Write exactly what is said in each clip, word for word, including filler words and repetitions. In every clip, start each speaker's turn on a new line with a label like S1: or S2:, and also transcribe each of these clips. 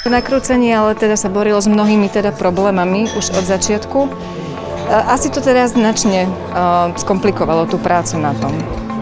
S1: Nakrúcanie ale teda sa borilo s mnohými teda problémami už od začiatku. Asi to teda značne uh, skomplikovalo tú prácu na tom.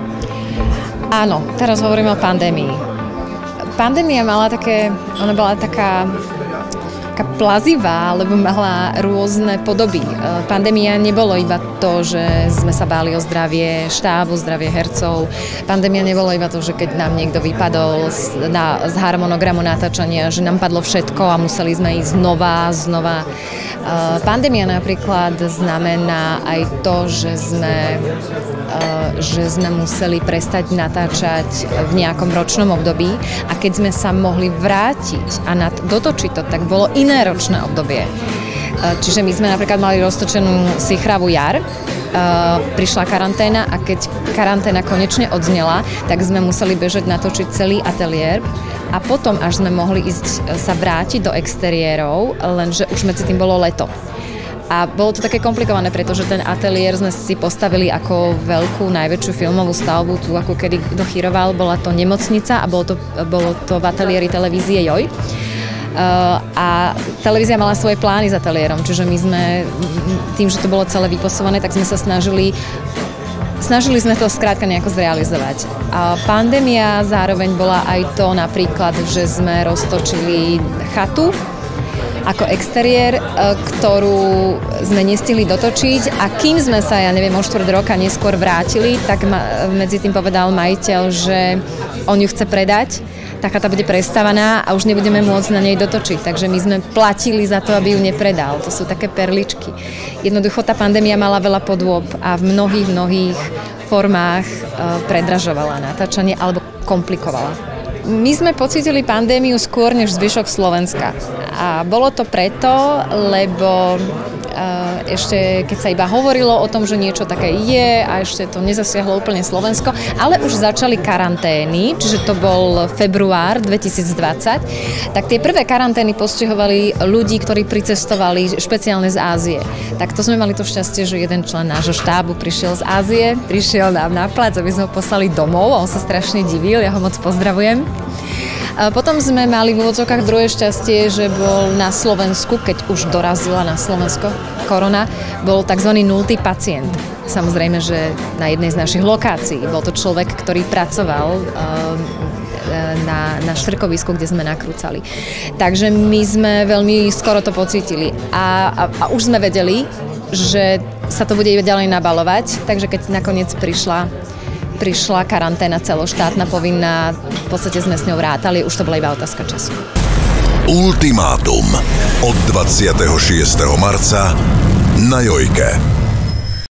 S2: Áno, teraz hovoríme o pandémii. Pandémia mala také, ona bola taká, taká plazivá, lebo mala rôzne podoby. Pandémia nebolo iba to, že sme sa báli o zdravie štábu, zdravie hercov. Pandémia nebolo iba to, že keď nám niekto vypadol z, na, z harmonogramu natáčania, že nám padlo všetko a museli sme ísť znova, znova. Pandémia napríklad znamená aj to, že sme, že sme museli prestať natáčať v nejakom ročnom období a keď sme sa mohli vrátiť a dotočiť to, tak bolo iné ročné obdobie. Čiže my sme napríklad mali roztočenú Sichravú jar, prišla karanténa a keď karanténa konečne odznela, tak sme museli bežať natočiť celý ateliér a potom až sme mohli ísť sa vrátiť do exteriérov, lenže už medzi tým bolo leto. A bolo to také komplikované, pretože ten ateliér sme si postavili ako veľkú, najväčšiu filmovú stavbu, tu ako kedy kto chyroval, bola to nemocnica a bolo to, bolo to v ateliéri televízie Joj. Uh, a televízia mala svoje plány s ateliérom, čiže my sme tým, že to bolo celé vyposované, tak sme sa snažili snažili sme to skrátka nejako zrealizovať. A pandémia zároveň bola aj to napríklad, že sme roztočili chatu ako exteriér, ktorú sme nestihli dotočiť a kým sme sa, ja neviem, o štvrť roka neskôr vrátili, tak ma, medzi tým povedal majiteľ, že on ju chce predať, tá chata bude prestávaná a už nebudeme môcť na nej dotočiť. Takže my sme platili za to, aby ju nepredal. To sú také perličky. Jednoducho tá pandémia mala veľa podôb a v mnohých, mnohých formách predražovala natáčanie alebo komplikovala. My sme pocítili pandémiu skôr než zvyšok Slovenska. A bolo to preto, lebo ešte keď sa iba hovorilo o tom, že niečo také je a ešte to nezasiahlo úplne Slovensko, ale už začali karantény, čiže to bol február dvetisícdvadsať, tak tie prvé karantény postihovali ľudí, ktorí pricestovali špeciálne z Ázie. Tak to sme mali to šťastie, že jeden člen nášho štábu prišiel z Ázie, prišiel nám na plac, aby sme ho poslali domov a on sa strašne divil, ja ho moc pozdravujem. Potom sme mali v úvodzovkách druhé šťastie, že bol na Slovensku, keď už dorazila na Slovensko korona, bol tzv. Nultý pacient. Samozrejme, že na jednej z našich lokácií. Bol to človek, ktorý pracoval na, na Štvrkovisku, kde sme nakrúcali. Takže my sme veľmi skoro to pocítili. A, a, a už sme vedeli, že sa to bude ďalej nabalovať, takže keď nakoniec prišla prišla karanténa celoštátna, povinná, v podstate sme s ňou vrátali, už to bola iba otázka času.
S3: Ultimátum od dvadsiateho šiesteho marca na Jojke.